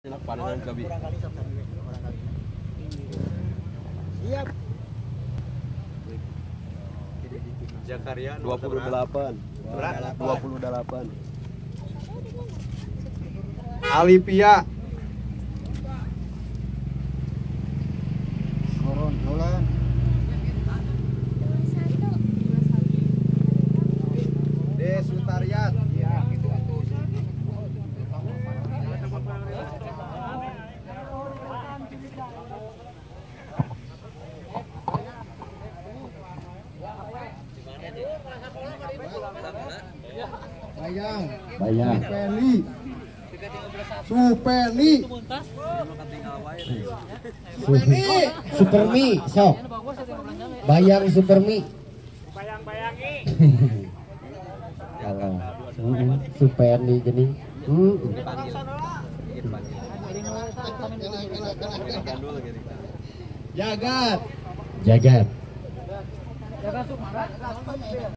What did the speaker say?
Enak panenan gabi. Siap. Jakaria 28. 28. Alipia. Koron dolan. Desutariat. Ya, gitu atuh. Bayang. Supeni. Supermi, sok. Bayang Supermi. Bayang-bayangi. Kalau Supermi gini. Jagat. Jagat.